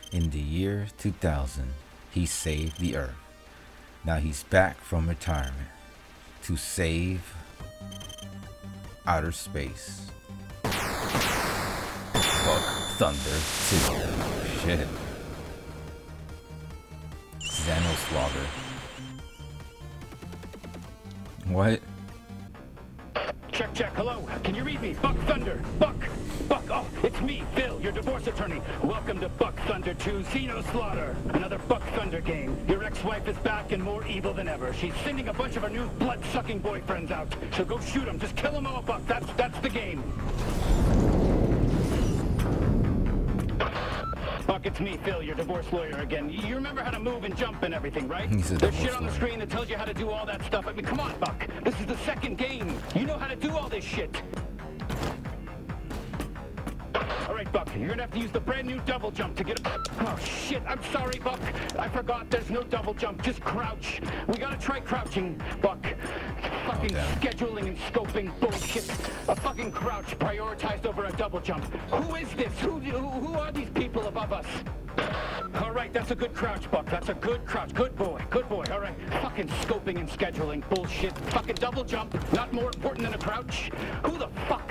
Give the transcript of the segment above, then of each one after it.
In the year 2000, he saved the Earth. Now he's back from retirement to save outer space. Buck Thunder 2. Shit. Xenoslaughter. What? Check, check, hello. Can you read me? Buck Thunder. Buck. Oh, it's me, Phil, your divorce attorney. Welcome to Buck Thunder 2 Xenoslaughter. Another Buck Thunder game. Your ex-wife is back and more evil than ever. She's sending a bunch of her new blood-sucking boyfriends out. So go shoot them. Just kill them all, Buck. That's the game. Buck, it's me, Phil, your divorce lawyer again. You remember how to move and jump and everything, right? There's shit on the screen that tells you how to do all that stuff. I mean, come on, Buck. This is the second game. You know how to do all this shit. All right, Buck, you're gonna have to use the brand new double jump to get a... Oh, shit, I'm sorry, Buck. I forgot there's no double jump, just crouch. We gotta try crouching, Buck. Fucking scheduling and scoping bullshit. A fucking crouch prioritized over a double jump. Who is this? Who are these people above us? All right, that's a good crouch, Buck. That's a good crouch. Good boy. All right. Fucking scoping and scheduling bullshit. Fucking double jump. Not more important than a crouch. Who the fuck?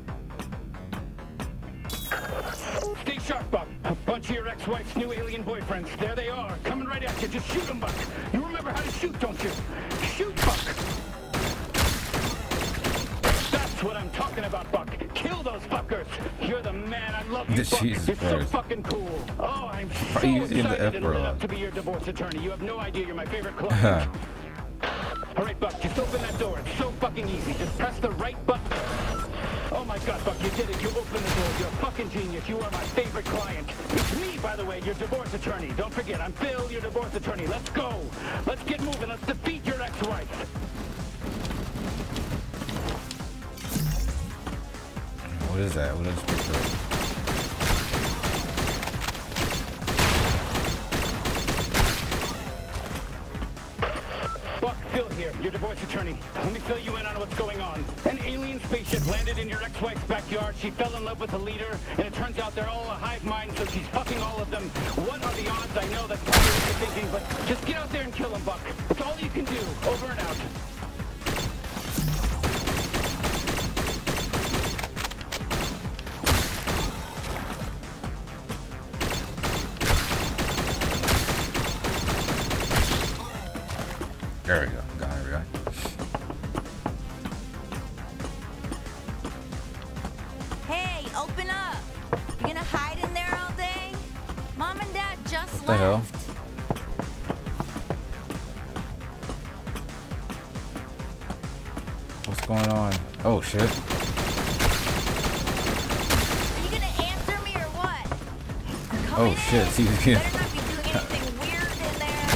Stay sharp, Buck. A bunch of your ex-wife's new alien boyfriends. There they are. Coming right at you. Just shoot them, Buck. You remember how to shoot, don't you? Shoot, Buck. That's what I'm talking about, Buck. Kill those fuckers. You're the man. I love you, Buck. You're so fucking cool. Oh, I'm so excited and lit up to be your divorce attorney. You have no idea. You're my favorite client. All right, Buck. Just open that door. It's so fucking easy. Just press the right button. Oh my God, Buck, you did it. You opened the door. You're a fucking genius. You are my favorite client. It's me, by the way, your divorce attorney. Don't forget, I'm Phil, your divorce attorney. Let's go. Let's get moving. Let's defeat your ex-wife. What is that? What is this? Buck, Phil here, your divorce attorney. Let me fill you in on what's going on. An alien spaceship landed in your ex-wife's backyard. She fell in love with the leader, and it turns out they're all a hive mind, so she's fucking all of them. What are the odds? I know that's probably what you're thinking, but just get out there and kill them, Buck. It's all you can do. Over and out. There we go. Got it, right? Hey, open up. You gonna hide in there all day? Mom and Dad just What the hell? What's going on? Oh, shit. Are you gonna answer me or what? Oh, shit. See, you better not be doing anything weird in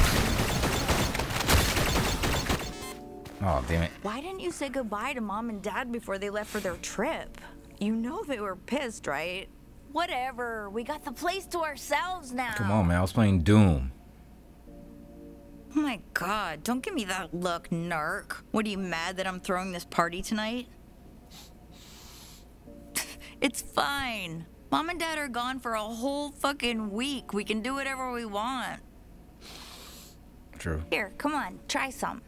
there. Oh, damn it. Why didn't you say goodbye to Mom and Dad before they left for their trip? You know they were pissed, right? Whatever. We got the place to ourselves now. Come on, man. I was playing Doom. Oh my God, don't give me that look, narc. What, are you mad that I'm throwing this party tonight? It's fine. Mom and Dad are gone for a whole fucking week. We can do whatever we want. True. Here, come on, try some.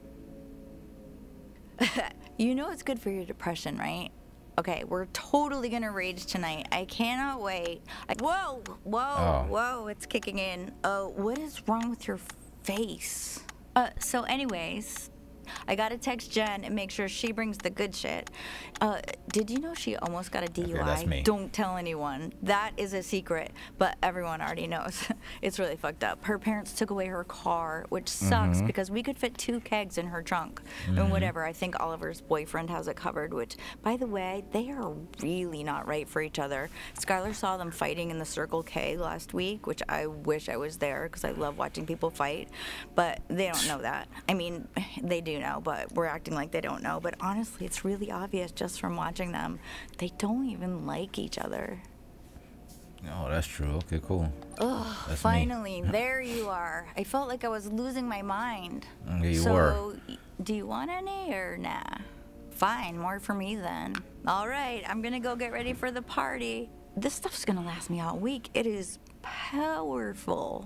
You know it's good for your depression, right? Okay, we're totally gonna rage tonight. I cannot wait. Whoa, it's kicking in. What is wrong with your face? So anyways, I gotta text Jen and make sure she brings the good shit. Did you know she almost got a DUI? Okay, that's me. Don't tell anyone. That is a secret, but everyone already knows. It's really fucked up. Her parents took away her car, which sucks because we could fit 2 kegs in her trunk. And whatever, I think Oliver's boyfriend has it covered, which, by the way, they are really not right for each other. Skylar saw them fighting in the Circle K last week, which I wish I was there because I love watching people fight, but they don't know that. I mean, they do know, but we're acting like they don't know. But honestly, it's really obvious just from watching them. They don't even like each other. Oh, that's true. Okay, cool. Ugh, That's finally, me. there you are. I felt like I was losing my mind. Yeah, you so, were. Do you want any or nah? Fine, more for me then. All right, I'm gonna go get ready for the party. This stuff's gonna last me all week. It is powerful.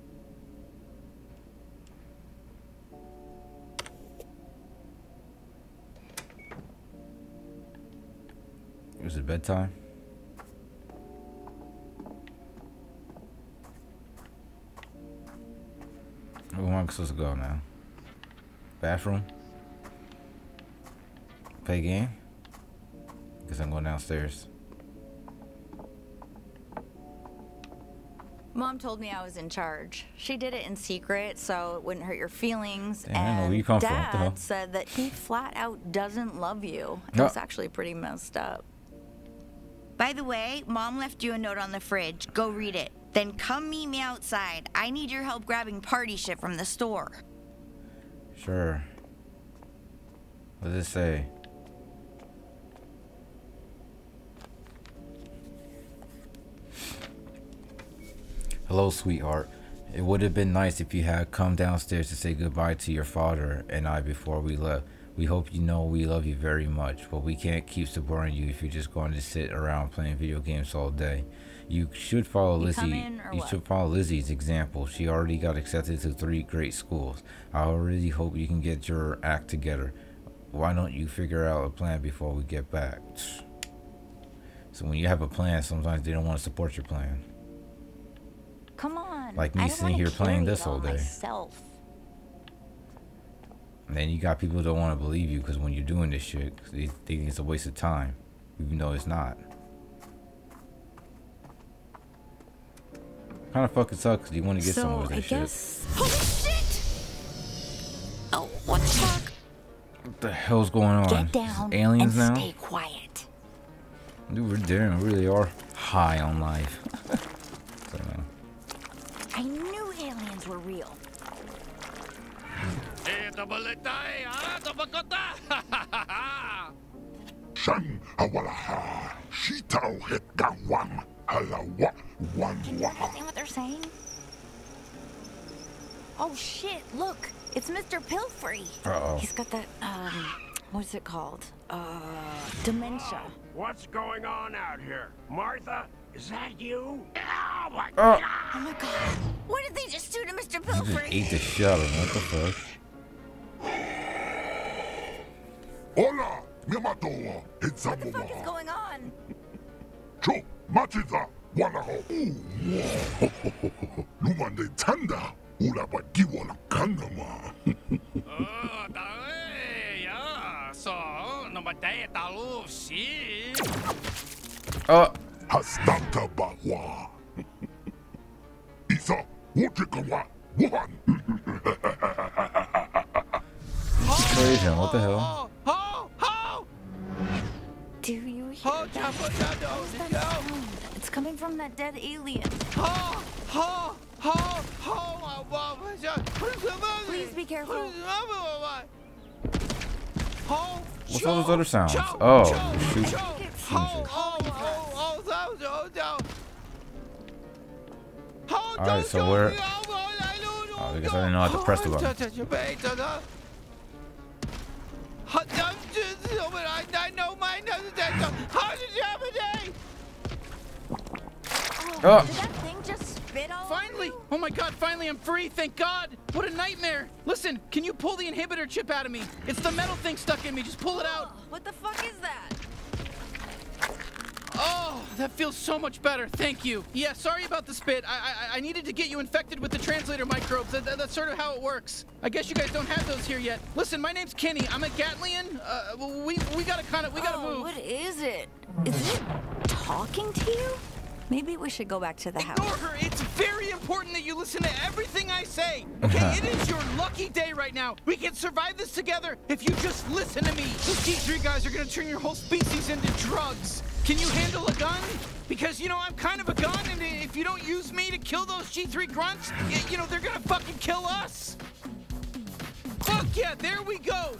Is it bedtime? Where am I supposed to go now? Bathroom? Play game? Guess I'm going downstairs. Mom told me I was in charge. She did it in secret so it wouldn't hurt your feelings. Damn, I know where and you come from. What the hell? Dad said that he flat out doesn't love you. No. That's actually pretty messed up. By the way, Mom left you a note on the fridge. Go read it. Then come meet me outside. I need your help grabbing party shit from the store. Sure. What does it say? Hello, sweetheart. It would have been nice if you had come downstairs to say goodbye to your father and I before we left. We hope you know we love you very much, but we can't keep supporting you if you're just going to sit around playing video games all day. You should follow Lizzie's example. She already got accepted to 3 great schools. I already hope you can get your act together. Why don't you figure out a plan before we get back? So when you have a plan, sometimes they don't want to support your plan. Come on. Like me sitting here playing this all day. Myself. And then you got people that don't want to believe you because when you're doing this shit, they think it's a waste of time, even though it's not. Kind of fucking sucks because you want to get some of this shit. Holy shit! Oh, what the fuck? What the hell's going on? Get down Aliens and now? stay quiet. Dude, we really are high on life. So, I knew aliens were real. Shan awalaha, shitao het gawam, halawa, wan Can you understand what they're saying? Oh shit, look. It's Mr. Pilfrey. Uh-oh. He's got that, what's it called? Dementia. What's going on out here? Martha, is that you? Oh my Oh. God! Oh my god. What did they just do to Mr. You just Pilfrey? ate the shit out of him. What the fuck? Hola, mimatoa, What the fuck is hitzamoa. going on? Cho, machiza, wanaho. Lumande tanda, ula bagiwa kanama. Oh, Hastata bawa. Isa, wotikawa, wuhan. sprayed him. What the hell? Do you hear that? What is that sound? It's coming from that dead alien. Please be careful. What's all those other sounds? Oh, shoot. Alright, so where? Oh, I guess I didn't know how to press the button. Oh, did that thing just spit all over Finally! you? Oh my god, finally I'm free, thank god! What a nightmare! Listen, can you pull the inhibitor chip out of me? It's the metal thing stuck in me, just pull it out! What the fuck is that? Oh, that feels so much better, thank you. Yeah, sorry about the spit. I needed to get you infected with the translator microbes. That's sort of how it works. I guess you guys don't have those here yet. Listen, my name's Kenny. I'm a Gatlian. We gotta move. What is it? Is it talking to you? Maybe we should go back to the house. Ignore her. It's very important that you listen to everything I say. Okay, it is your lucky day right now. We can survive this together if you just listen to me. Those T3 guys are gonna turn your whole species into drugs. Can you handle a gun? Because, you know, I'm kind of a gun, and if you don't use me to kill those G3 grunts, you know, they're gonna fucking kill us. Fuck yeah, there we go.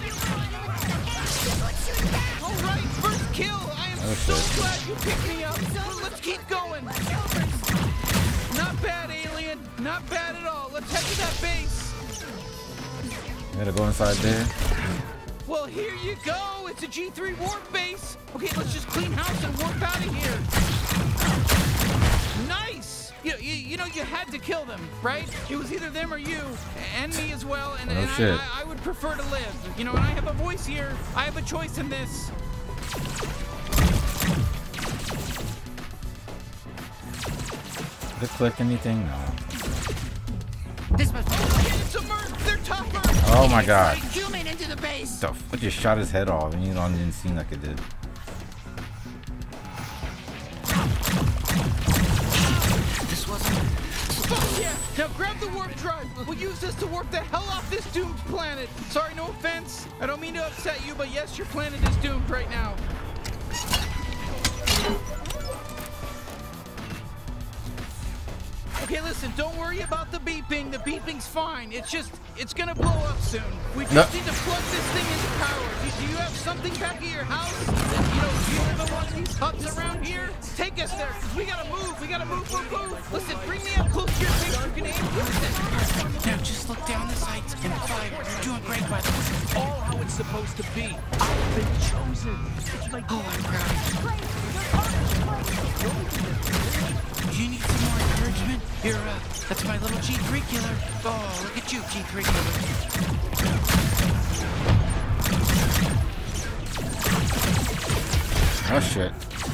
All right, first kill. I am so glad you picked me up. Let's keep going. Not bad, alien. Not bad at all. Let's head to that base. You gotta go inside there. Well, here you go. It's a G3 warp base. Okay, let's just clean house and warp out of here. You know, you had to kill them, right? It was either them or you, and me as well, and, Oh, shit. I would prefer to live. You know, and I have a voice here. I have a choice in this. Did it click anything? No. This must be it's a merc. They're tougher. Oh my god. Zoom in into the base. The fuck just shot his head off and you know, it didn't seem like it did. This wasn't. Fuck yeah! Now grab the warp drive. We'll use this to warp the hell off this doomed planet. Sorry, no offense. I don't mean to upset you, but yes, your planet is doomed right now. Okay, listen, don't worry about the beeping. The beeping's fine. It's gonna blow up soon. We just need to plug this thing into power. Do you have something back at your house? Do you live in one of these huts around here? Take us there, 'cause we gotta move. Move. Listen, bring me up close to your face. You can aim. Listen. Now just look down the sights and fire. You're doing great, by the way. All how it's supposed to be. I've been chosen. Oh, I'm proud of you. Do you need some more encouragement? Here, that's my little G3 killer. Oh, look at you, G3 killer. Oh shit.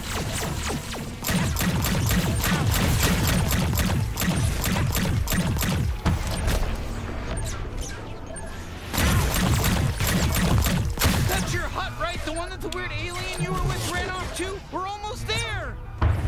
That's your hut, right? The one that the weird alien you were with ran off to? We're almost there!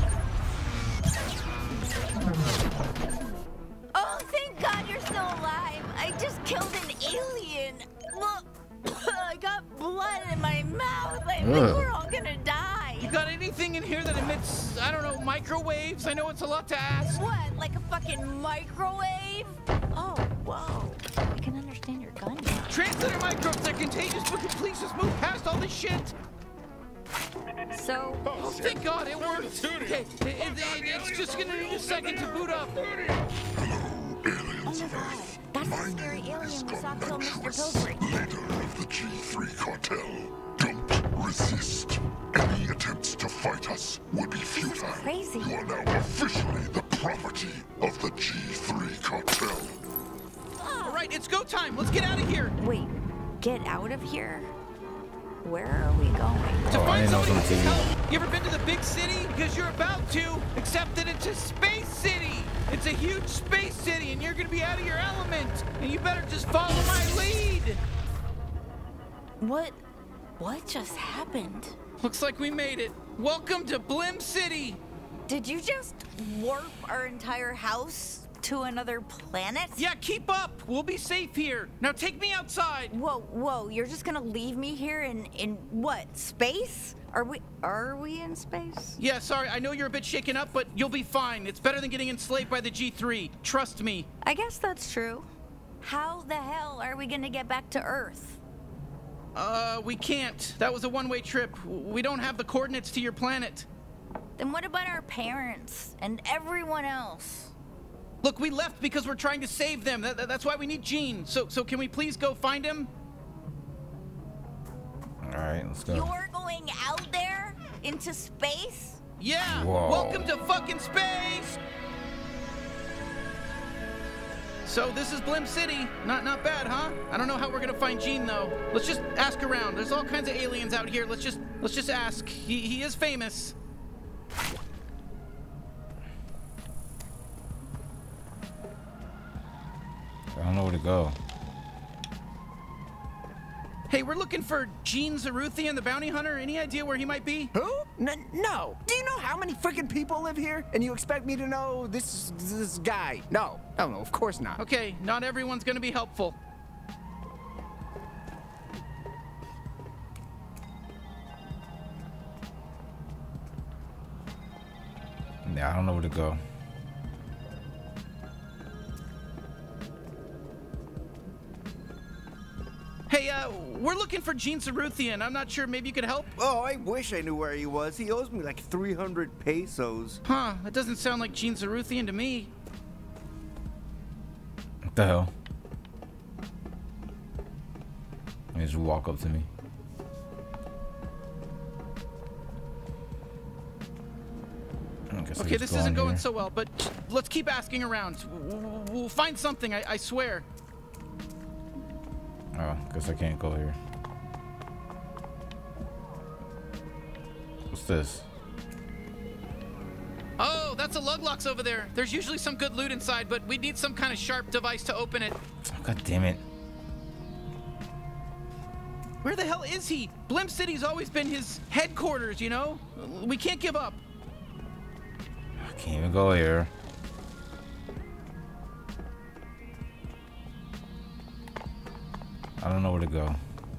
Oh, thank God you're still alive. I just killed an alien. Look, I got blood in my mouth. I think we're all gonna die. You got anything in here that emits, I don't know, microwaves? I know it's a lot to ask. What, like a fucking microwave? Oh, whoa. I can understand your gun now. Translator microbes, they're contagious, but can please just move past all this shit? So, Oh, thank God, it worked. Okay, it's just gonna need a second to boot up. Aliens of Earth. that's My the scary name is alien we saw kill Mr. Comantrus, Pillsbury. leader of the G3 cartel. Don't resist. Any attempts to fight us would be futile. crazy. You are now officially the property of the G3 cartel. All right, it's go time. Let's get out of here. Wait, get out of here? Where are we going? To Oh, I find didn't know somebody something. who can help. You ever been to the big city? Because you're about to, except that it's a space city. It's a huge space city, and you're gonna be out of your element. And you better just follow my lead. What just happened? Looks like we made it. Welcome to Blim City. Did you just warp our entire house to another planet? Yeah, keep up. We'll be safe here. Now take me outside. Whoa, you're just gonna leave me here in what, space? Are we in space? Yeah, sorry, I know you're a bit shaken up, but you'll be fine. It's better than getting enslaved by the G3. Trust me. I guess that's true. How the hell are we gonna get back to Earth? We can't. That was a one-way trip. We don't have the coordinates to your planet. Then what about our parents and everyone else? Look, we left because we're trying to save them. That's why we need Gene. So can we please go find him? Alright, let's go. You're going out there into space? Yeah. Whoa. Welcome to fucking space. So this is Blim City. Not bad, huh? I don't know how we're gonna find Gene though. Let's just ask around. There's all kinds of aliens out here. Let's just ask. He is famous. I don't know where to go. Hey, we're looking for Gene Zaruthian, the bounty hunter. Any idea where he might be? Who? No. Do you know how many freaking people live here? And you expect me to know this guy? No, of course not. Okay, not everyone's gonna be helpful. Yeah, I don't know where to go. Hey, we're looking for Gene Zaruthian. I'm not sure. Maybe you could help? Oh, I wish I knew where he was. He owes me like 300 pesos. Huh, that doesn't sound like Gene Zaruthian to me. What the hell? He just walk up to me. Guess I Okay, just this go isn't in going here. so well, but let's keep asking around. We'll find something, I swear. Oh, guess I can't go here. What's this? Oh, that's a lug locks over there. There's usually some good loot inside, but we need some kind of sharp device to open it. Oh, God damn it. Where the hell is he? Blimp City's always been his headquarters, you know? We can't give up. I can't even go here. I don't know where to go.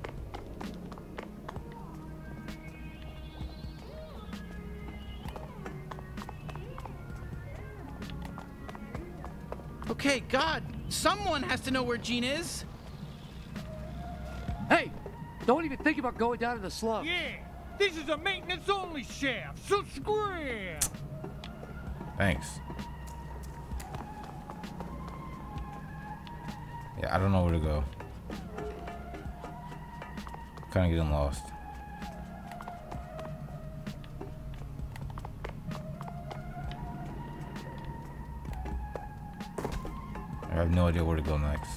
Okay, God, someone has to know where Gene is. Hey, don't even think about going down to the slum. Yeah, this is a maintenance-only shaft, so scram! Thanks. Yeah, I don't know where to go. Kind of getting lost. I have no idea where to go next.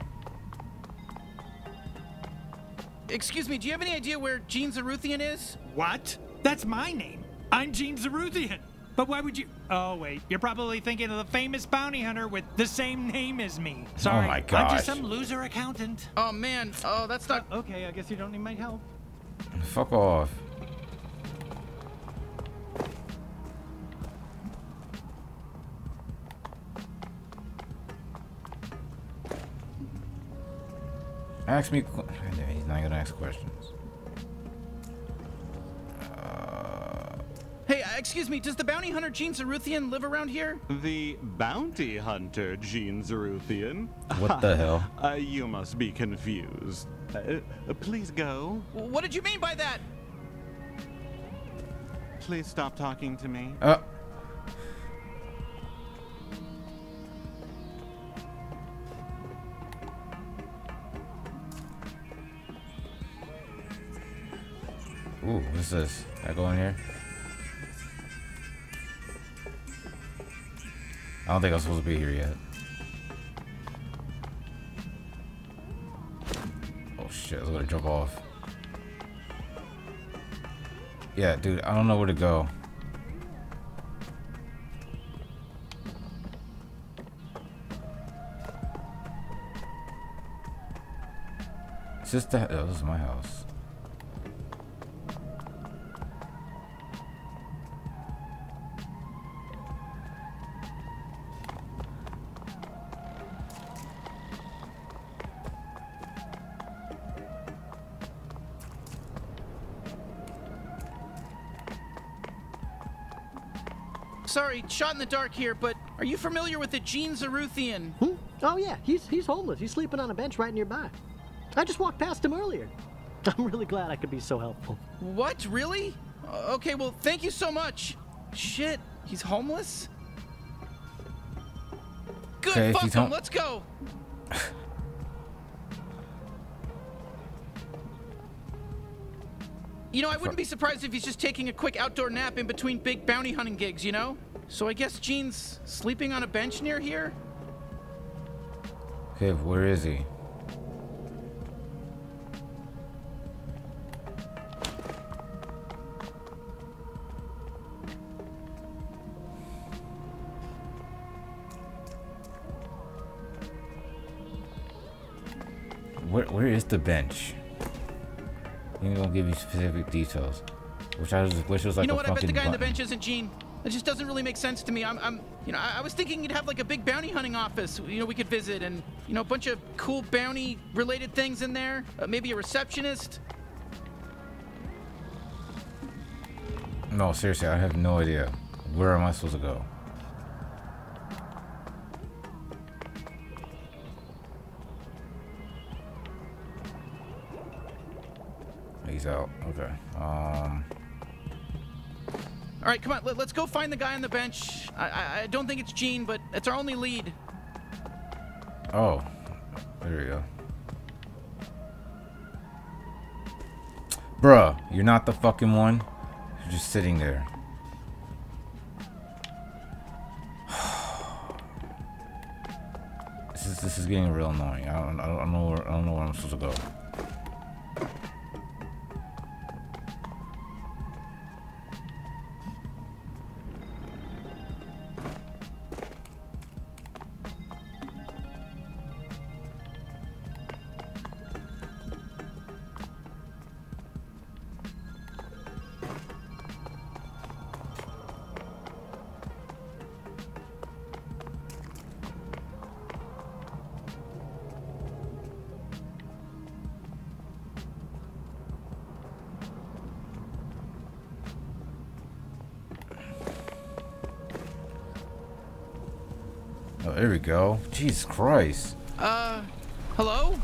Excuse me, do you have any idea where Gene Zaruthian is? What? That's my name. I'm Gene Zaruthian. But why would you... Oh, wait. You're probably thinking of the famous bounty hunter with the same name as me. Sorry. Oh my I'm gosh. just some loser accountant. Oh, man. Oh, that's not... Okay, I guess you don't need my help. Fuck off. Ask me. He's not gonna ask questions. Hey, excuse me, does the bounty hunter Gene Zaruthian live around here? The bounty hunter, Gene Zaruthian? What the hell? You must be confused. Please go. What did you mean by that? Please stop talking to me. Ooh, what's this? Can I go in here? I don't think I'm supposed to be here yet. Oh shit, I was gonna jump off. Yeah, dude, I don't know where to go. It's just that. Oh, this is my house. Sorry, shot in the dark here, but are you familiar with the Gene Zaruthian? Oh yeah, he's homeless. He's sleeping on a bench right nearby. I just walked past him earlier. I'm really glad I could be so helpful. What? Really? Okay, well, thank you so much. Shit, he's homeless? Good, Okay, if fuck you him, don't- let's go. You know, I wouldn't be surprised if he's just taking a quick outdoor nap in between big bounty hunting gigs, you know? So I guess Gene's sleeping on a bench near here? Okay, where is he? Where is the bench? He ain't gonna give you specific details, which I just wish was like You know a what? I bet fucking the guy on the button. bench isn't Gene. It just doesn't really make sense to me. I was thinking you'd have like a big bounty hunting office, you know, we could visit, and you know, a bunch of cool bounty-related things in there. Maybe a receptionist. No, seriously, I have no idea. Where am I supposed to go? He's out. Okay. All right, come on, let's go find the guy on the bench. I don't think it's Gene, but it's our only lead. Oh, there you go. Bruh, you're not the fucking one. You're just sitting there. This is getting real annoying. I don't know where I'm supposed to go. Oh, there we go. Jesus Christ. Hello?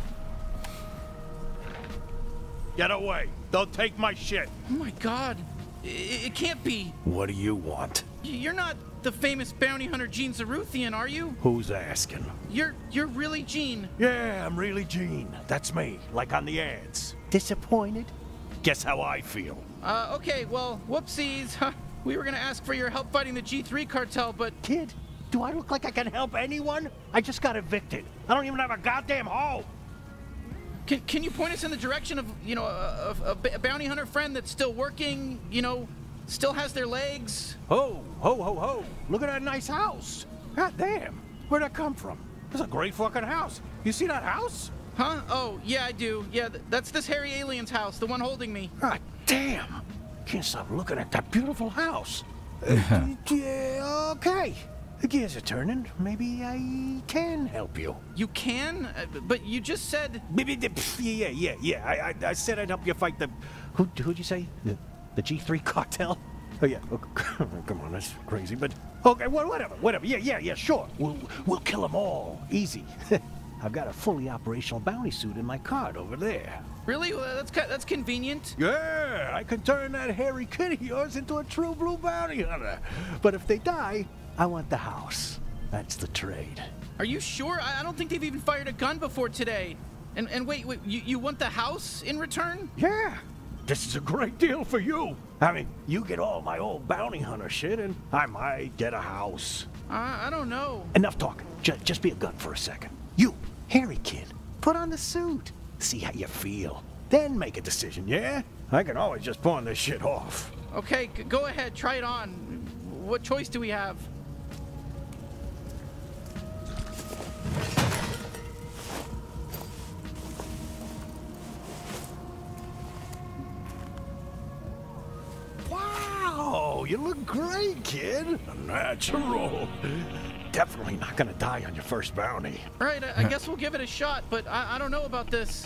Get away. Don't take my shit. Oh my god. It can't be. What do you want? You're not the famous bounty hunter Gene Zaruthian, are you? Who's asking? You're really Gene. Yeah, I'm really Gene. That's me, like on the ads. Disappointed? Guess how I feel. Okay, well, whoopsies. We were gonna ask for your help fighting the G3 cartel, but... Kid, do I look like I can help anyone? I just got evicted. I don't even have a goddamn home. Can you point us in the direction of, you know, a bounty hunter friend that's still working, you know, still has their legs? Ho, ho, ho, ho. Look at that nice house. God damn. Where'd that come from? That's a great fucking house. You see that house? Huh? Oh, yeah, I do. Yeah, that's this hairy alien's house, the one holding me. God damn. Can't stop looking at that beautiful house. Yeah, okay. The gears are turning. Maybe I can help you. You can? But you just said... Yeah. I said I'd help you fight the... Who'd you say? The G3 cartel? Oh, yeah. Oh, come on, that's crazy, but... Okay, whatever. Yeah, sure. We'll kill them all. Easy. I've got a fully operational bounty suit in my cart over there. Really? Well, that's convenient. Yeah, I can turn that hairy kid of yours into a true blue bounty hunter. But if they die, I want the house. That's the trade. Are you sure? I don't think they've even fired a gun before today. And wait, you want the house in return? Yeah. This is a great deal for you. I mean, you get all my old bounty hunter shit, and I might get a house. I don't know. Enough talking. Just be a gun for a second. You, hairy kid, put on the suit. See how you feel. Then make a decision, yeah? I can always just pawn this shit off. Okay, go ahead. Try it on. What choice do we have? Wow, you look great, kid. Natural. Definitely not gonna die on your first bounty. All right, I guess we'll give it a shot, but I don't know about this.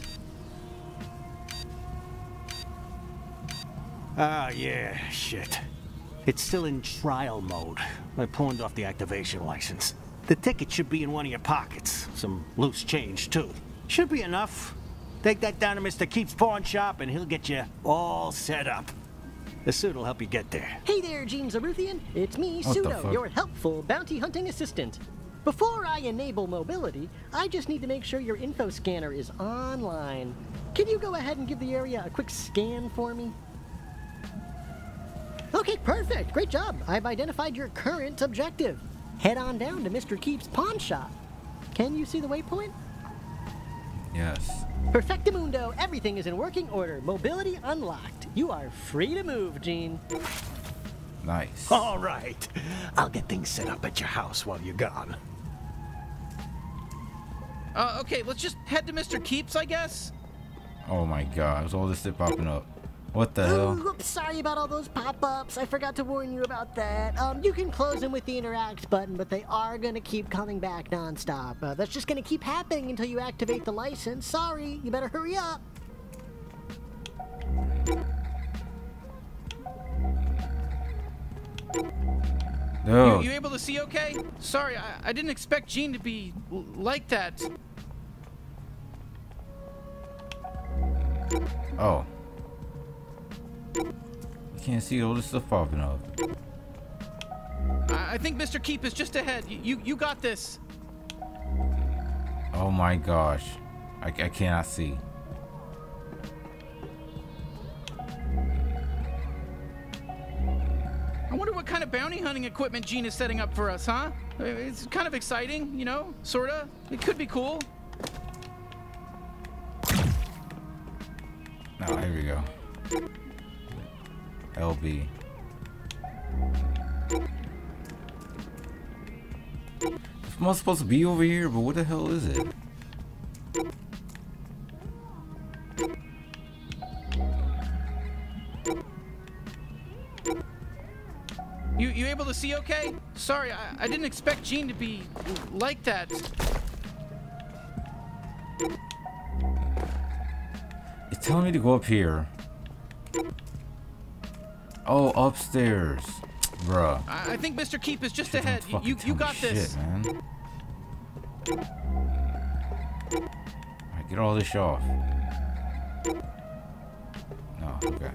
Ah, yeah, shit. It's still in trial mode. I pawned off the activation license. The ticket should be in one of your pockets. Some loose change, too. Should be enough. Take that down to Mr. Keep's pawn shop, and he'll get you all set up. The suit will help you get there. Hey there, Gene Zaruthian. It's me, Pseudo, your helpful bounty hunting assistant. Before I enable mobility, I just need to make sure your info scanner is online. Can you go ahead and give the area a quick scan for me? Okay, perfect. Great job. I've identified your current objective. Head on down to Mr. Keep's pawn shop. Can you see the waypoint? Yes. Perfectamundo. Everything is in working order. Mobility unlocked. You are free to move, Gene. Nice. All right. I'll get things set up at your house while you're gone. Okay, let's just head to Mr. Keep's, I guess. Oh my god, there's all this shit popping up. What the hell? Oops, sorry about all those pop-ups. I forgot to warn you about that. You can close them with the interact button, but they are going to keep coming back non-stop. That's just going to keep happening until you activate the license. Sorry, you better hurry up. No. You able to see okay? Sorry, I didn't expect Gene to be like that. Oh. You can't see all this stuff popping up. I think Mr. Keep is just ahead. You got this. Oh my gosh. I cannot see. I wonder what kind of bounty hunter hunting equipment Gene is setting up for us, huh? It's kind of exciting, you know, sorta. It could be cool. Oh, here we go. LB. I'm not supposed to be over here, but what the hell is it? You able to see okay? Sorry, I didn't expect Gene to be like that. It's telling me to go up here. Oh, upstairs. Bruh. I think Mr. Keep is just ahead. You got this. Shit, man. Alright, get all this off. No, okay.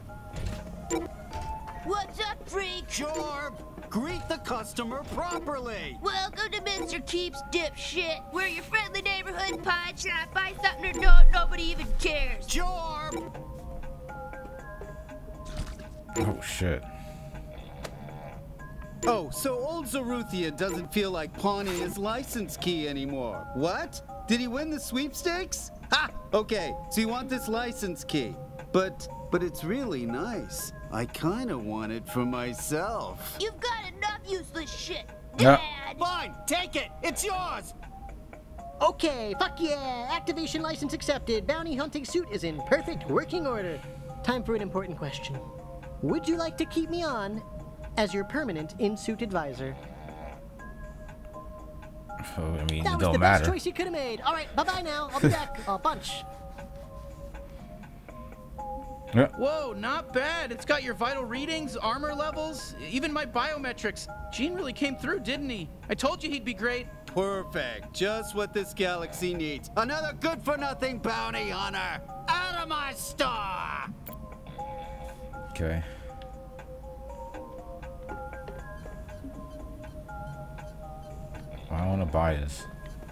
What's up, freak? Jorb, greet the customer properly. Welcome to Mr. Keep's dipshit. We're your friendly neighborhood pawn shop. Buy something or don't, nobody even cares. Jorb! Oh, shit. Oh, so old Zaruthian doesn't feel like pawning his license key anymore. What? Did he win the sweepstakes? Ha! Okay, so you want this license key. But it's really nice. I kinda want it for myself. You've got enough useless shit. Yeah. Dad! Fine, take it! It's yours! Okay, fuck yeah! Activation license accepted. Bounty hunting suit is in perfect working order. Time for an important question. Would you like to keep me on as your permanent in-suit advisor? Oh, I mean, That it was don't the matter. best choice you could have made. All right, bye-bye now. I'll be back. A bunch. Yeah. Whoa, not bad. It's got your vital readings, armor levels, even my biometrics. Gene really came through, didn't he? I told you he'd be great. Perfect. Just what this galaxy needs. Another good-for-nothing bounty hunter. Out of my store! Okay. I want to buy this.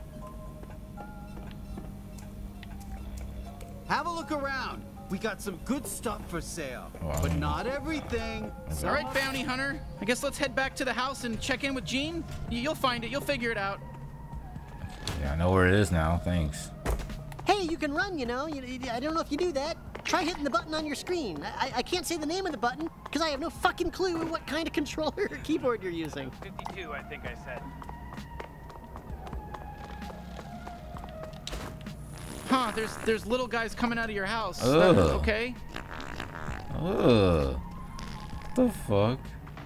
Have a look around. We got some good stuff for sale, Wow. but not everything. All right, bounty hunter. I guess let's head back to the house and check in with Gene. You'll find it. You'll figure it out. Yeah, I know where it is now. Thanks. Hey, you can run, you know. I don't know if you do that. Try hitting the button on your screen. I can't say the name of the button because I have no fucking clue what kind of controller or keyboard you're using. 52, I think I said. Huh, there's little guys coming out of your house. Ugh. Okay. Ugh. What the fuck?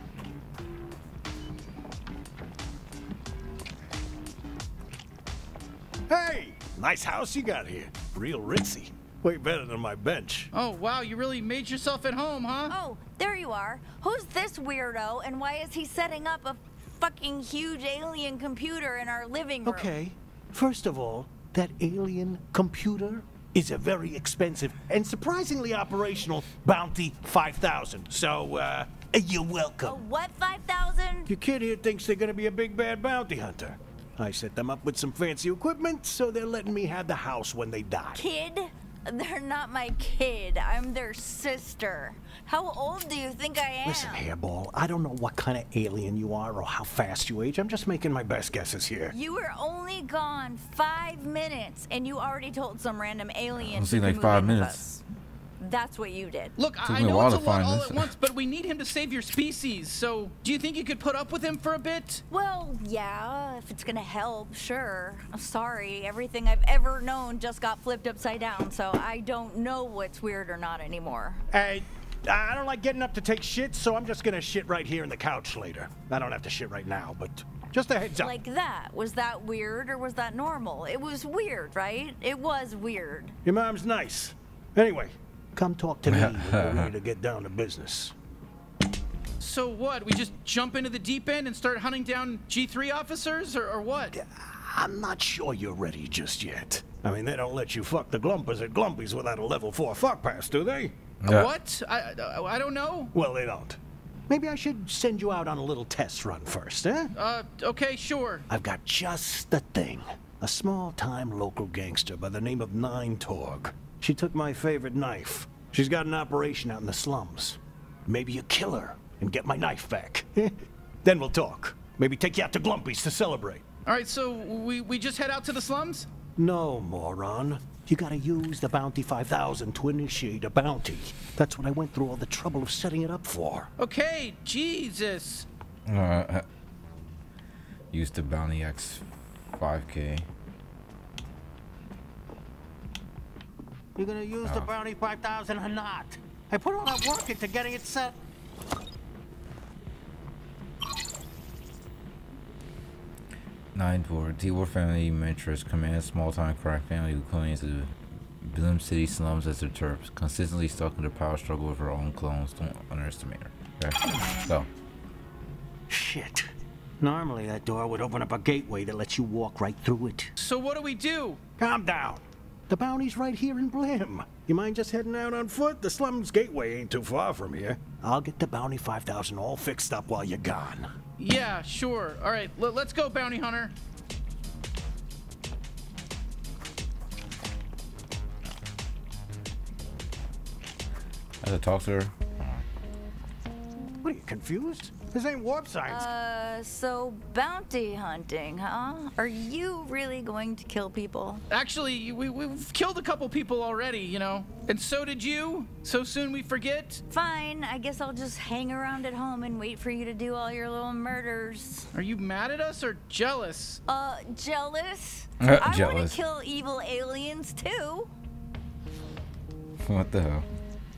Hey, nice house you got here. Real ritzy. Way better than my bench. Oh, wow, you really made yourself at home, huh? Oh, there you are. Who's this weirdo, and why is he setting up a fucking huge alien computer in our living room? Okay, first of all, that alien computer is a very expensive and surprisingly operational Bounty 5000. So, you're welcome. A what 5,000? Your kid here thinks they're gonna be a big bad bounty hunter. I set them up with some fancy equipment, so they're letting me have the house when they die. Kid? They're not my kid. I'm their sister. How old do you think I am? Listen, Hairball, I don't know what kind of alien you are or how fast you age. I'm just making my best guesses here. You were only gone 5 minutes, and you already told some random alien I've seen to like move 5 in with minutes. us. That's what you did. Look, Took I me a know while it's a to lot find all this. at once, but we need him to save your species. So, do you think you could put up with him for a bit? Well, yeah, if it's gonna help, sure. I'm sorry, everything I've ever known just got flipped upside down, so I don't know what's weird or not anymore. Hey, I don't like getting up to take shit, so I'm just gonna shit right here in the couch later. I don't have to shit right now, but just a heads up. Like that. Was that weird or was that normal? It was weird, right? It was weird. Your mom's nice. Anyway, come talk to me when we're ready to get down to business. So what? We just jump into the deep end and start hunting down G3 officers, or what? I'm not sure you're ready just yet. I mean, they don't let you fuck the Glumpers at Glumpies without a level 4 fuck pass, do they? Yeah. What? I don't know. Well, they don't. Maybe I should send you out on a little test run first, eh? Okay, sure. I've got just the thing. A small-time local gangster by the name of Nine Torg. She took my favorite knife. She's got an operation out in the slums. Maybe you kill her and get my knife back. Then we'll talk. Maybe take you out to Glumpy's to celebrate. All right, so we just head out to the slums? No, moron. You gotta use the Bounty 5000 to initiate a bounty. That's what I went through all the trouble of setting it up for. Okay, Jesus. Use the Bounty X 5K. You're gonna use the Bounty 5000 or not? I put all that work into getting it set. Ninth Ward. T-Ward family mentors command small-time crime family who claims the Bloom City slums as their turfs. Consistently stuck in the power struggle with her own clones. Don't underestimate her. Okay, go. Shit. Normally that door would open up a gateway that lets you walk right through it. So what do we do? Calm down. The bounty's right here in Blim. You mind just heading out on foot? The slums gateway ain't too far from here. I'll get the Bounty 5000 all fixed up while you're gone. Yeah, sure. All right, let's go, Bounty Hunter. I have to talk to her. What, are you confused? This ain't warp science. So bounty hunting, huh? Are you really going to kill people? Actually, we've killed a couple people already, you know. And so did you. So soon we forget. Fine, I guess I'll just hang around at home and wait for you to do all your little murders. Are you mad at us or jealous? Jealous? Jealous. I want to kill evil aliens too. What the hell?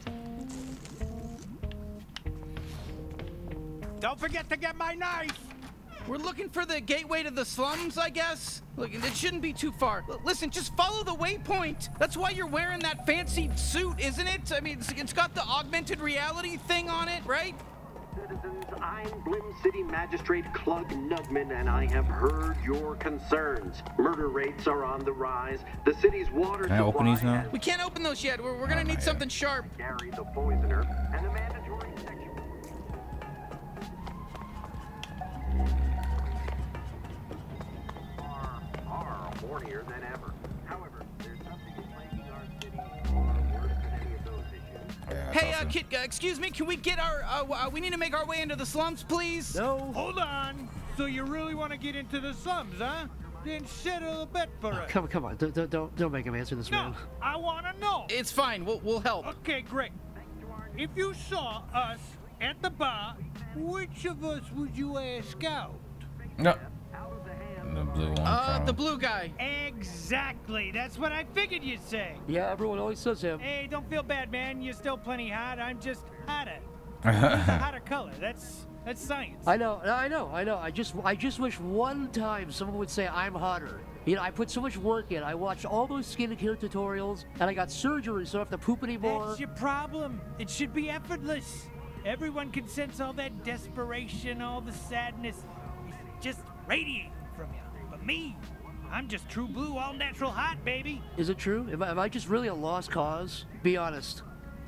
Don't forget to get my knife! We're looking for the gateway to the slums, I guess? Look, it shouldn't be too far. Listen, just follow the waypoint. That's why you're wearing that fancy suit, isn't it? I mean, it's got the augmented reality thing on it, right? Citizens, I'm Blim City Magistrate Clug Nugman, and I have heard your concerns. Murder rates are on the rise. The city's water Can I open these now? We can't open those yet. We're gonna need something sharp. Gary the Poisoner, and the mandatory section. Are hornier than ever. However, there's something plaguing our city far worse than any of those issues. Hey, kid, excuse me, can we get our, we need to make our way into the slums, please? No. Hold on. So you really want to get into the slums, huh? Then settle a bet for us. Come on. Don't make him answer this, man. No, I want to know. It's fine. We'll help. Okay, great. If you saw us at the bar, which of us would you ask out? No. The blue one. The blue guy. Exactly. That's what I figured you'd say. Yeah, everyone always says him. Hey, don't feel bad, man. You're still plenty hot. I'm just hotter. Use a hotter color. That's science. I know. I just wish one time someone would say I'm hotter. You know, I put so much work in. I watched all those skincare tutorials, and I got surgery, so I don't have to poop anymore. That's your problem. It should be effortless. Everyone can sense all that desperation, all the sadness. It's just radiating from you. But me, I'm just true blue, all natural hot, baby. Is it true? Am I just really a lost cause? Be honest.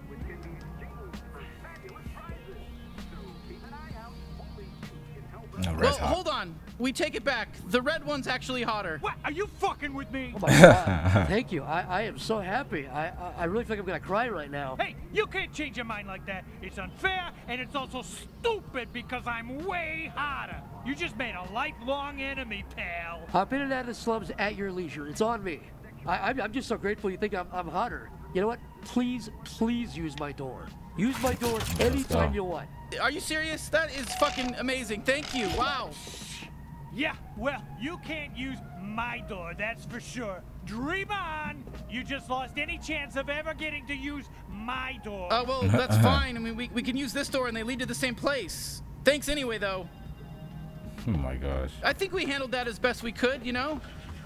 No, well, hold on. We take it back. The red one's actually hotter. What? Are you fucking with me? Oh my God. Thank you. I am so happy. I really feel like I'm gonna cry right now. Hey, you can't change your mind like that. It's unfair, and it's also stupid because I'm way hotter. You just made a lifelong enemy, pal. Hop in and out of the slums at your leisure. It's on me. I'm just so grateful you think I'm hotter. You know what? Please use my door. Use my door anytime you want. Are you serious? That is fucking amazing. Thank you. Wow. Yeah, well, you can't use my door, that's for sure. Dream on! You just lost any chance of ever getting to use my door. Oh, well, that's fine. I mean, we can use this door and they lead to the same place. Thanks anyway, though. Oh my gosh. I think we handled that as best we could, you know?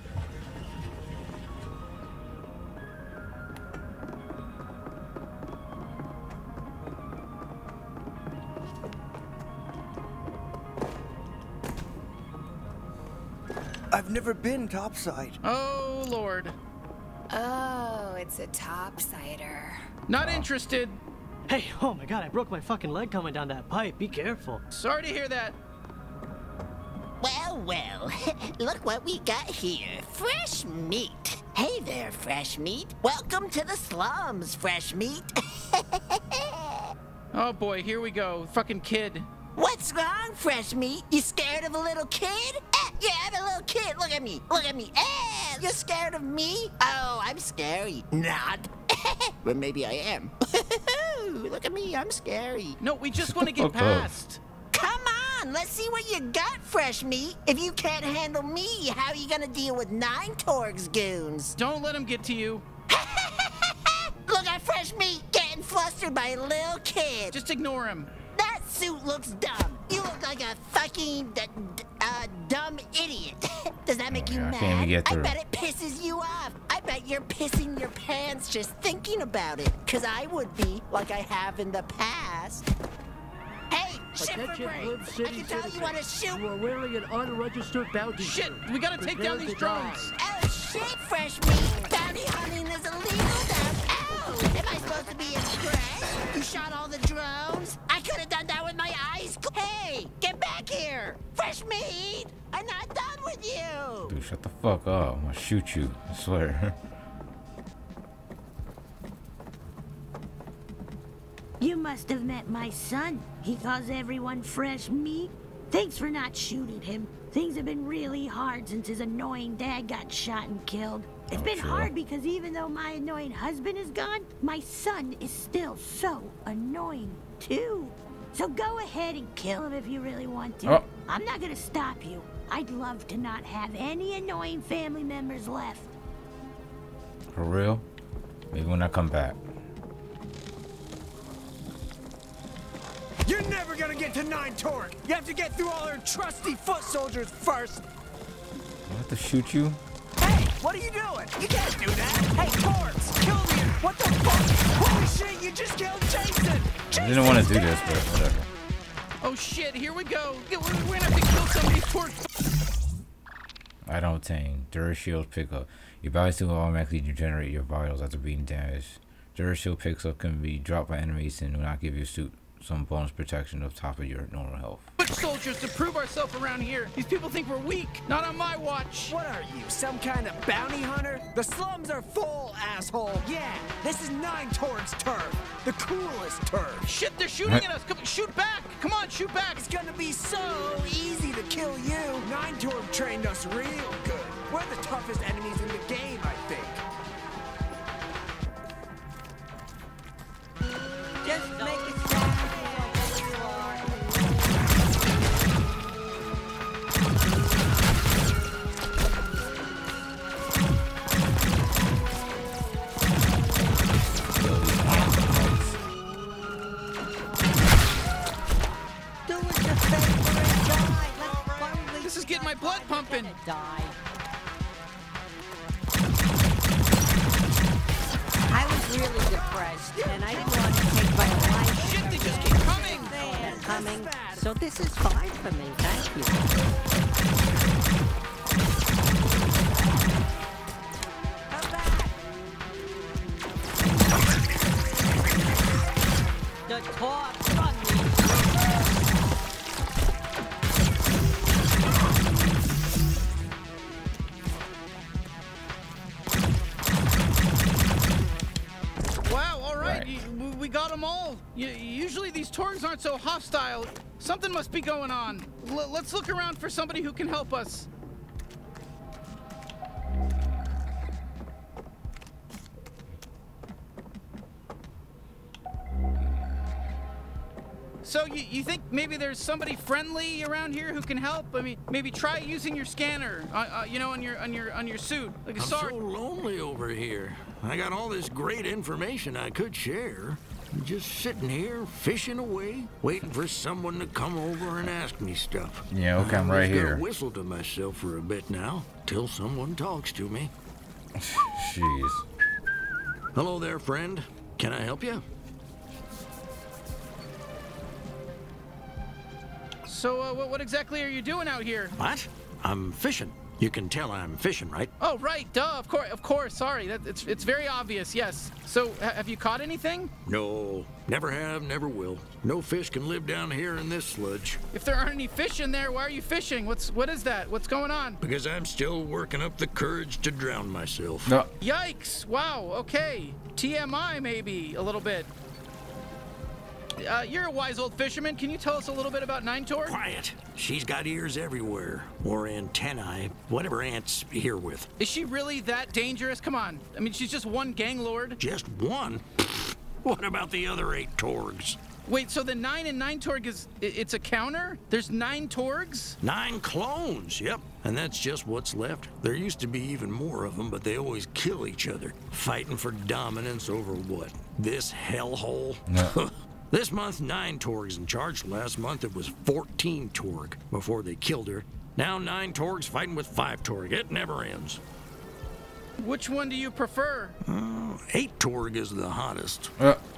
I've never been topside. Oh, Lord. Oh, it's a topsider. Not interested. Hey, oh my God, I broke my fucking leg coming down that pipe. Be careful. Sorry to hear that. Well, look what we got here. Fresh meat. Hey there, Fresh Meat. Welcome to the slums, Fresh Meat. Oh boy, here we go. Fucking kid. What's wrong, Fresh Meat? You scared of a little kid? Yeah, I'm a little kid. Look at me. Look at me. You're scared of me? Oh, I'm scary. Not. But maybe I am. Look at me. I'm scary. No, we just want to get past. Come on. Let's see what you got, Fresh Meat. If you can't handle me, how are you going to deal with 9 Torgs goons? Don't let him get to you. Look at Fresh Meat getting flustered by a little kid. Just ignore him. That suit looks dumb. You look like a fucking dumb idiot. Does that make you mad? Can't even get I through. bet it pisses you off. I bet you're pissing your pants just thinking about it. Cause I would be, like I have in the past. Hey, shit for brains. I can tell you want to shoot. You are wearing an unregistered bounty. Shit, we gotta take down these drones. Oh shit, Fresh Meat. Bounty hunting is illegal now. Ow! Am I supposed to be impressed? You shot all the drones? I could have done that with my eyes. Hey, get back here. Fresh Meat. I'm not done with you. Dude, shut the fuck up. I'm gonna shoot you. I swear. You must have met my son. He calls everyone Fresh Meat. Thanks for not shooting him. Things have been really hard since his annoying dad got shot and killed. It's been hard because even though my annoying husband is gone, my son is still so annoying too. So go ahead and kill him if you really want to. I'm not gonna stop you. I'd love to not have any annoying family members left. For real? Maybe when I come back. You're never gonna get to 9 Torg. You have to get through all our trusty foot soldiers first. I have to shoot you? Hey, what are you doing? You can't do that. Hey, Torgs, kill me. What the fuck? Holy shit, you just killed Jason. I didn't want to do this, but whatever. Oh shit, here we go. We're gonna have to kill some of these Torgs. Item obtained. Durashield pickup. Your body will automatically regenerate your vitals after being damaged. Durashield pickup can be dropped by enemies and will not give your suit some bonus protection on top of your normal health. Foot soldiers to prove ourselves around here. These people think we're weak. Not on my watch. What are you, some kind of bounty hunter? The slums are full, asshole. Yeah, this is 9 Torg's turf. The coolest turf. Shit, they're shooting at us. Come on, shoot back. Come on, shoot back. It's gonna be so easy to kill you. 9 Torg trained us real good. We're the toughest enemies in the game, I think. Just make it stop. This is getting my blood pumping. I was really depressed, and I didn't want to take my life. Shit, they just keep coming. They're coming. So this is fine for me. Thank you. The torch from me. Wow, all right. We got them all. Usually these Torgs aren't so hostile. Something must be going on. Let's look around for somebody who can help us. So you think maybe there's somebody friendly around here who can help? I mean, maybe try using your scanner, you know, on your suit. Like, I'm so lonely over here. I got all this great information I could share. I'm just sitting here, fishing away, waiting for someone to come over and ask me stuff. Yeah, okay, I'm right just here. gonna whistle to myself for a bit now, till someone talks to me. Jeez. Hello there, friend. Can I help you? So what exactly are you doing out here? What? I'm fishing. You can tell I'm fishing, right? Oh, right, duh, of course, sorry. It's very obvious, yes. So, have you caught anything? No, never have, never will. No fish can live down here in this sludge. If there aren't any fish in there, why are you fishing? What is that? What's going on? Because I'm still working up the courage to drown myself. No. Yikes, wow, okay. TMI maybe, a little bit. you're a wise old fisherman. Can you tell us a little bit about Nine Torg? Quiet. She's got ears everywhere. Or antennae, whatever ants hear with. Is she really that dangerous? Come on. I mean, she's just one gang lord. Just one? What about the other 8 Torgs? Wait, so the 9 and 9 Torg it's a counter? There's 9 Torgs? 9 clones, yep. And that's just what's left. There used to be even more of them, but they always kill each other. Fighting for dominance over what? This hellhole? No. This month, 9 Torgs in charge. Last month, it was 14 Torg before they killed her. Now 9 Torgs fighting with 5 Torg. It never ends. Which one do you prefer? 8 Torg is the hottest.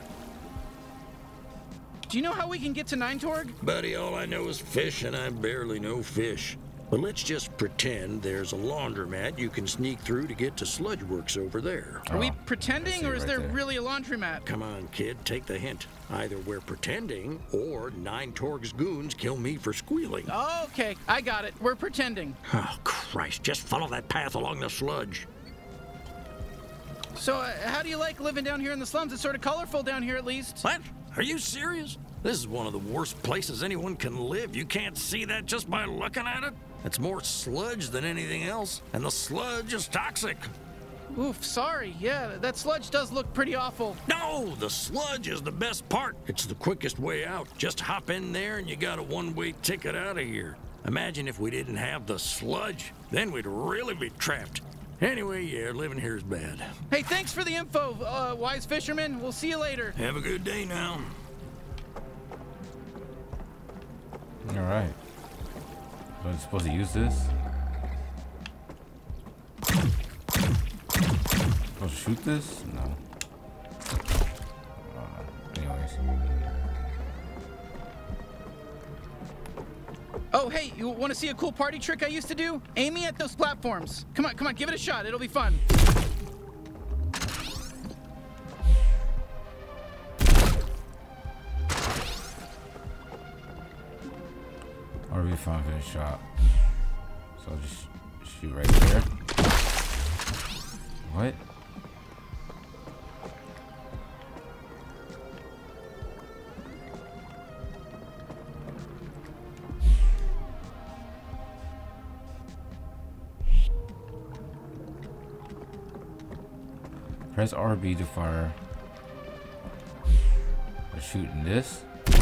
Do you know how we can get to 9 Torg? Buddy, all I know is fish, and I barely know fish. But let's just pretend there's a laundromat you can sneak through to get to Sludgeworks over there. Are we pretending, or is right there there. really a laundromat? Come on, kid, take the hint. Either we're pretending, or 9 Torg's goons kill me for squealing. Okay, I got it. We're pretending. Oh, Christ, just follow that path along the sludge. So, how do you like living down here in the slums? It's sort of colorful down here, at least. What? Are you serious? This is one of the worst places anyone can live. You can't see that just by looking at it. It's more sludge than anything else, and the sludge is toxic. Oof, sorry. Yeah, that sludge does look pretty awful. No, the sludge is the best part. It's the quickest way out. Just hop in there and you got a one-way ticket out of here. Imagine if we didn't have the sludge. Then we'd really be trapped. Anyway, yeah, living here is bad. Hey, thanks for the info, wise fisherman. We'll see you later. Have a good day now. All right. So I'm supposed to use this? Supposed to shoot this? No. Anyways. Oh, hey, you want to see a cool party trick I used to do? Aim me at those platforms. Come on, give it a shot. It'll be fun. Or we found a shot. So I'll just shoot right there. What? Press RB to fire. We're shooting this.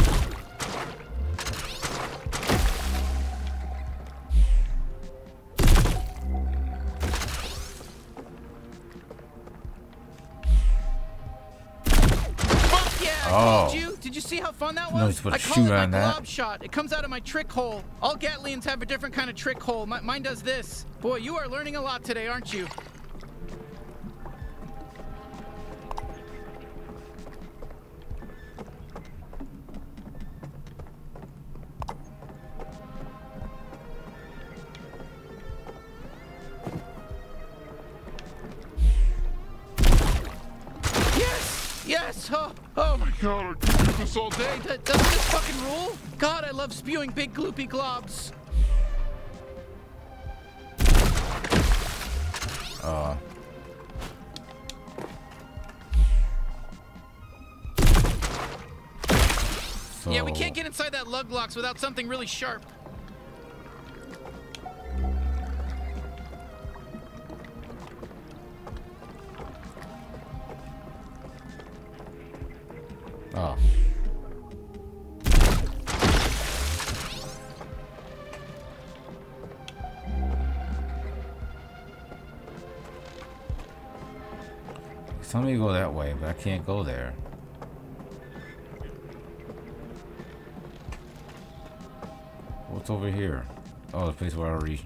Oh. Did you see how fun that was? No, you're supposed I to call shoot it my on that. glob shot. It comes out of my trick hole. All Gatlians have a different kind of trick hole. Mine does this. Boy, you are learning a lot today, aren't you? Yes! Oh my god, I could do this all day. Doesn't this fucking rule? God, I love spewing big gloopy globs. So Yeah, we can't get inside that lug locks without something really sharp. Oh. Somebody go that way, but I can't go there. What's over here? Oh, the place where I already...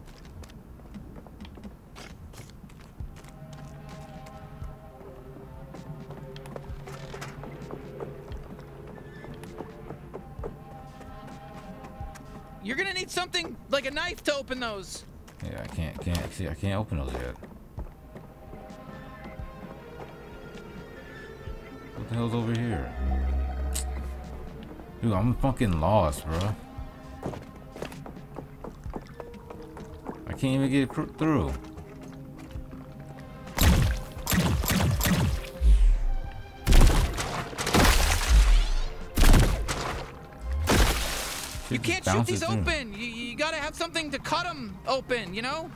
You're gonna need something like a knife to open those. Yeah, I can't open those yet. What the hell's over here? Dude, I'm fucking lost, bro. I can't even get through. You can't shoot these open. You gotta have something to cut them open, you know?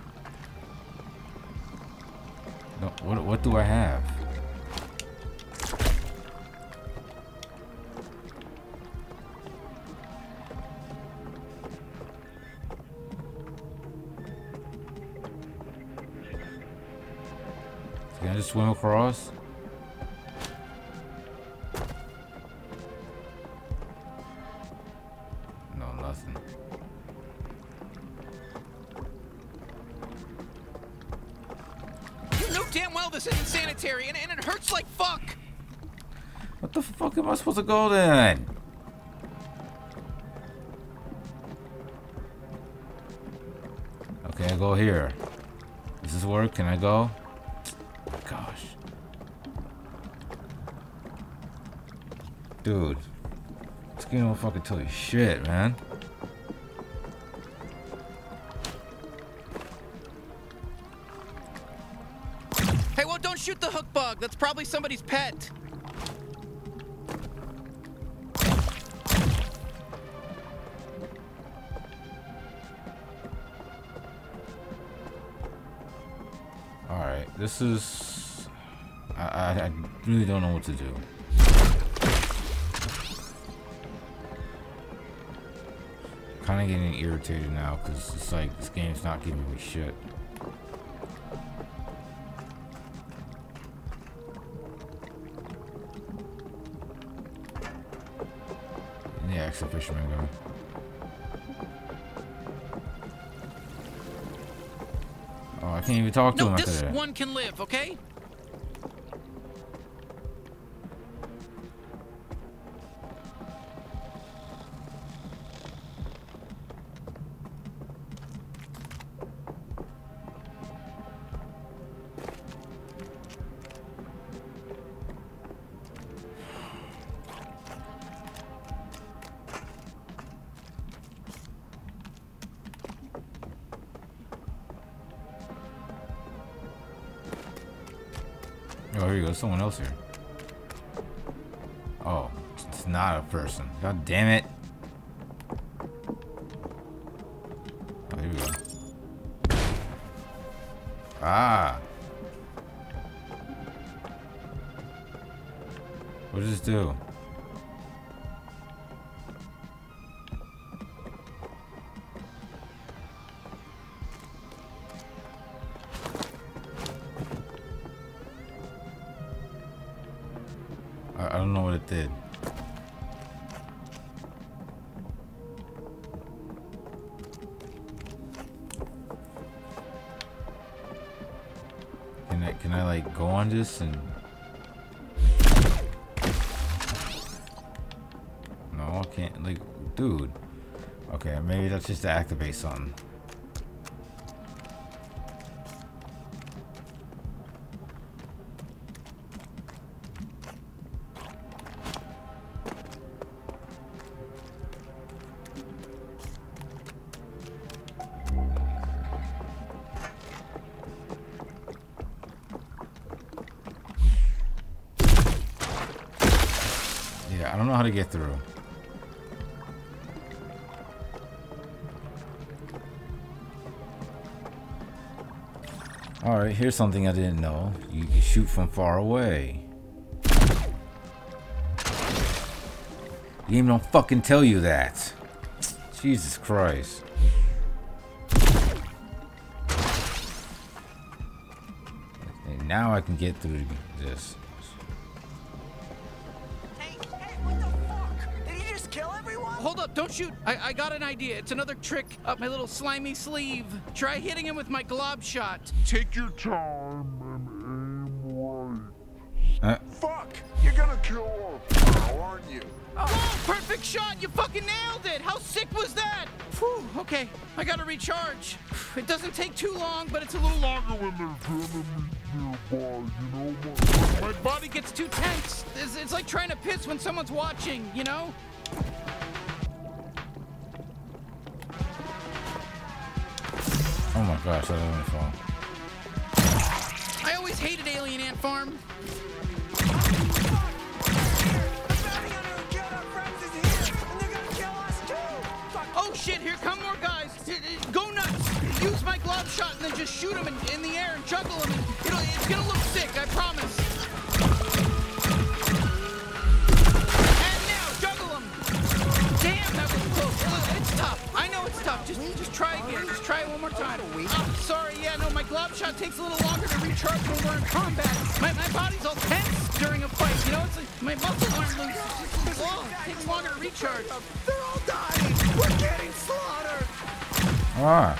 No, what do I have? Can I just swim across? No, nothing. You know damn well this isn't sanitary, and it hurts like fuck. What the fuck am I supposed to go then? Okay, I go here. Does this work? Can I go? Gosh. Dude. This game don't fucking tell you shit, man. Hey, well, don't shoot the hook bug. That's probably somebody's pet. Alright, this is... I really don't know what to do. Kinda getting irritated now because it's like this game's not giving me shit. Yeah, extra fisherman go. Oh, I can't even talk to him after this that. one can live, okay? Oh, here you go. Someone else here. Oh, it's not a person. God damn it. Oh, here we go. Ah. What does this do? I don't know what it did. Can I like go on this and... No, I can't, like, dude. Okay, maybe that's just to activate something. I don't know how to get through. Alright, here's something I didn't know. You can shoot from far away. The game don't fucking tell you that. Jesus Christ. And now I can get through this. Hold up, don't shoot. I got an idea. It's another trick up my little slimy sleeve. Try hitting him with my glob shot. Take your time and aim right. Fuck! You're gonna kill us now, aren't you? Oh, perfect shot! You fucking nailed it! How sick was that? Whew, okay, I gotta recharge. It doesn't take too long, but it's a little longer when there's enemies nearby, you know? My body gets too tense. It's like trying to piss when someone's watching, you know? Oh my gosh, I don't want to fall. I always hated Alien Ant Farm. shit, here come more guys. Go nuts. Use my glove shot and then just shoot them in the air and juggle them. And it's gonna look sick, I promise. And now, juggle them. Damn, that was close. It's tough. I know it's tough. Just try again. Just try it one more time. Oh, sorry, yeah, no, my glove shot takes a little longer to recharge when we're in combat. My body's all tense during a fight. You know, it's like my muscles aren't loose. It's just long. It takes longer to recharge. They're all dying. We're getting slaughtered. Ah.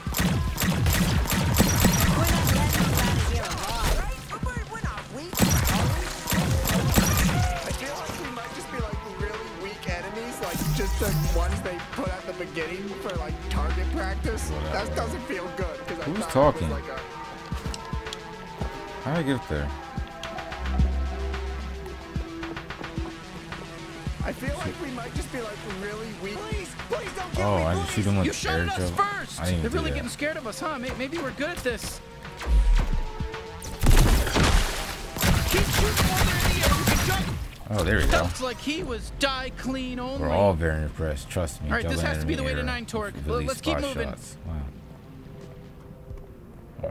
Just the ones they put at the beginning for like target practice. That doesn't feel good. Who's talking? How do I get there? I feel like we might just be like really weak. Please don't kill Oh, me, I just shoot them with You shot at us air first. I didn't They're do really that. getting scared of us, huh? Maybe we're good at this. Keep shooting while they're in the air. You can jump. Oh, there we go. Looks like he was die clean only. We're all very impressed. Trust me. All right, this Juggling has to be in the way to air, 9 torque. release Let's keep spot moving. shots. Wow.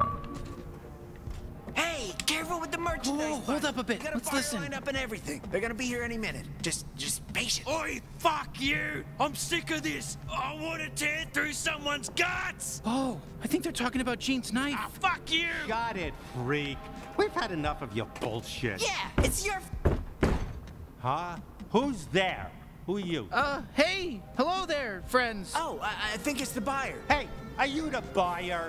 Hey, careful with the merchandise. Whoa, hold up a bit. Got a Let's fire listen. lined up and everything. They're gonna be here any minute. Just patient. Oi, fuck you! I'm sick of this. I want to tear through someone's guts. Oh, I think they're talking about Gene's knife. Ah, fuck you! Got it, freak. We've had enough of your bullshit. Yeah, it's your... Huh? Who's there? Who are you? Hey, hello there, friends. Oh, I think it's the buyer. Hey, are you the buyer?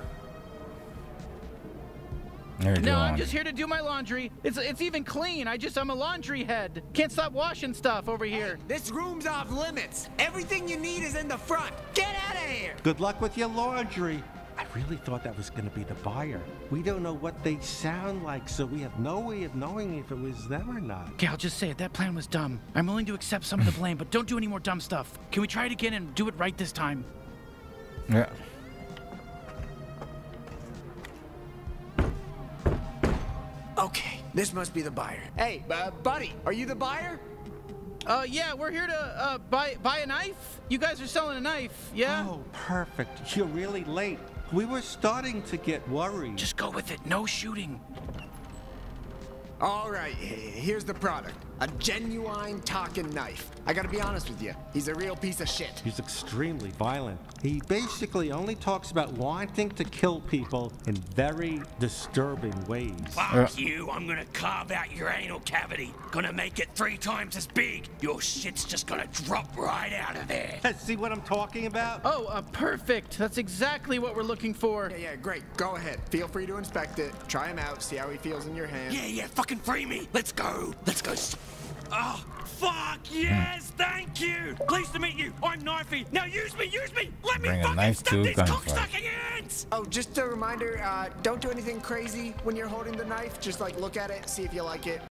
No, I'm just here to do my laundry. It's even clean. I'm a laundry head. Can't stop washing stuff over here. This room's off limits. Everything you need is in the front. Get out of here. Good luck with your laundry. I really thought that was going to be the buyer. We don't know what they sound like, so we have no way of knowing if it was them or not. Okay, I'll just say it. That plan was dumb. I'm willing to accept some of the blame, but don't do any more dumb stuff. Can we try it again and do it right this time? Yeah. Okay, this must be the buyer. Hey, buddy, are you the buyer? Yeah, we're here to buy a knife. You guys are selling a knife, yeah? Oh, perfect. You're really late. We were starting to get worried. Just go with it. No shooting. All right, here's the product. A genuine talking knife. I gotta be honest with you, he's a real piece of shit. He's extremely violent. He basically only talks about wanting to kill people in very disturbing ways. Fuck you, I'm gonna carve out your anal cavity. Gonna make it 3 times as big. Your shit's just gonna drop right out of there. See what I'm talking about? Oh, perfect. That's exactly what we're looking for. Yeah, great. Go ahead. Feel free to inspect it. Try him out. See how he feels in your hand. Yeah, fucking free me. Let's go. Oh, fuck yes, thank you. Pleased to meet you. I'm Knifey. Now use me. Let me Bring a fucking knife stop to a these gunfight. cocksucking ants. Oh, just a reminder, don't do anything crazy when you're holding the knife. Just like look at it, see if you like it.